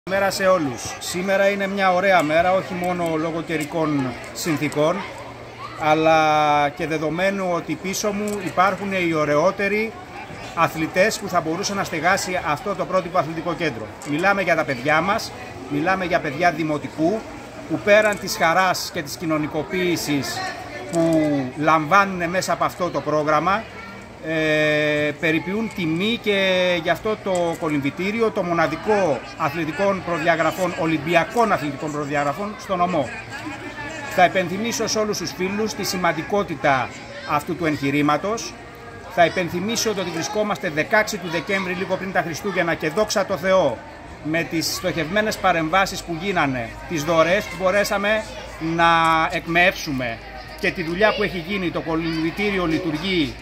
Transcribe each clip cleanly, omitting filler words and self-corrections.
Καλημέρα σε όλους. Σήμερα είναι μια ωραία μέρα, όχι μόνο λόγω καιρικών συνθήκων, αλλά και δεδομένου ότι πίσω μου υπάρχουν οι ωραιότεροι αθλητές που θα μπορούσαν να στεγάσει αυτό το πρότυπο αθλητικό κέντρο. Μιλάμε για τα παιδιά μας, μιλάμε για παιδιά δημοτικού, που πέραν της χαράς και της κοινωνικοποίησης που λαμβάνουν μέσα από αυτό το πρόγραμμα, περιποιούν τιμή και γι' αυτό το κολυμβητήριο, το μοναδικό αθλητικών προδιαγραφών, ολυμπιακών αθλητικών προδιαγραφών στο νομό. Θα υπενθυμίσω σε όλους τους φίλους τη σημαντικότητα αυτού του εγχειρήματος. Θα υπενθυμίσω ότι βρισκόμαστε 16 του Δεκέμβρη, λίγο πριν τα Χριστούγεννα, και δόξα τω Θεώ, με τις στοχευμένες παρεμβάσεις που γίνανε, τις δωρεές που μπορέσαμε να εκμεύσουμε και τη δουλειά που έχει γίνει, το κολυμβητήριο λειτουργεί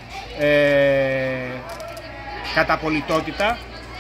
κατά πολιτότητα.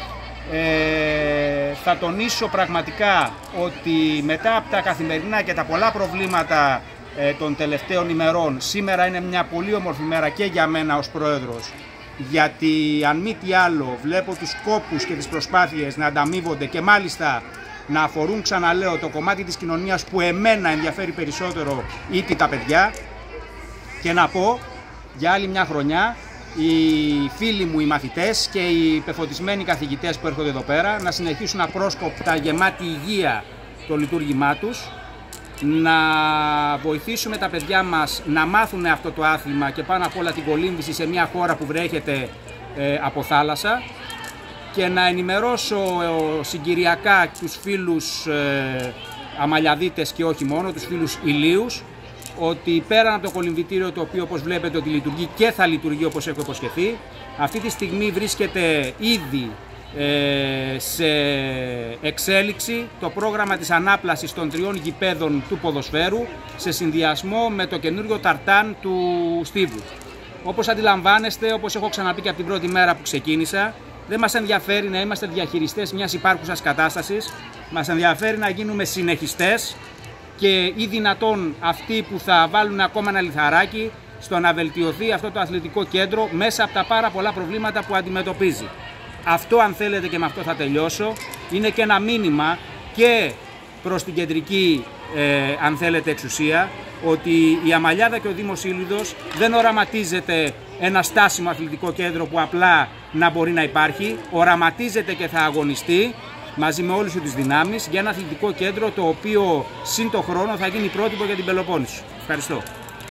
Θα τονίσω πραγματικά ότι μετά από τα καθημερινά και τα πολλά προβλήματα των τελευταίων ημερών, σήμερα είναι μια πολύ όμορφη μέρα και για μένα ως πρόεδρος, γιατί αν μη τι άλλο βλέπω τους κόπους και τις προσπάθειες να ανταμείβονται και μάλιστα να αφορούν, ξαναλέω, το κομμάτι της κοινωνίας που εμένα ενδιαφέρει περισσότερο, ήτι τα παιδιά. Και να πω για άλλη μια χρονιά, οι φίλοι μου οι μαθητές και οι πεφωτισμένοι καθηγητές που έρχονται εδώ πέρα να συνεχίσουν απρόσκοπτα, γεμάτη υγεία, το λειτουργήμά τους, να βοηθήσουμε τα παιδιά μας να μάθουν αυτό το άθλημα και πάνω απ' όλα την κολύμβηση σε μια χώρα που βρέχεται από θάλασσα, και να ενημερώσω συγκυριακά τους φίλους αμαλιαδίτες και όχι μόνο, τους φίλους ηλίους, ότι πέραν από το κολυμβητήριο, το οποίο όπως βλέπετε ότι λειτουργεί και θα λειτουργεί όπως έχω υποσχεθεί, αυτή τη στιγμή βρίσκεται ήδη σε εξέλιξη το πρόγραμμα της ανάπλασης των 3 γηπέδων του ποδοσφαίρου σε συνδυασμό με το καινούριο ταρτάν του Στίβου. Όπως αντιλαμβάνεστε, όπως έχω ξαναπεί και από την πρώτη μέρα που ξεκίνησα, δεν μας ενδιαφέρει να είμαστε διαχειριστές μιας υπάρχουσας κατάστασης, μας ενδιαφέρει να γίνουμε συνεχιστές και ή δυνατόν αυτοί που θα βάλουν ακόμα ένα λιθαράκι στο να βελτιωθεί αυτό το αθλητικό κέντρο μέσα από τα πάρα πολλά προβλήματα που αντιμετωπίζει. Αυτό, αν θέλετε, και με αυτό θα τελειώσω, είναι και ένα μήνυμα και προς την κεντρική αν θέλετε εξουσία, ότι η Αμαλιάδα και ο Δήμος Ήλιδος δεν οραματίζεται ένα στάσιμο αθλητικό κέντρο που απλά να μπορεί να υπάρχει, οραματίζεται και θα αγωνιστεί μαζί με όλες τις δυνάμεις για ένα αθλητικό κέντρο το οποίο σύν το χρόνο θα γίνει πρότυπο για την Πελοπόννησο. Ευχαριστώ.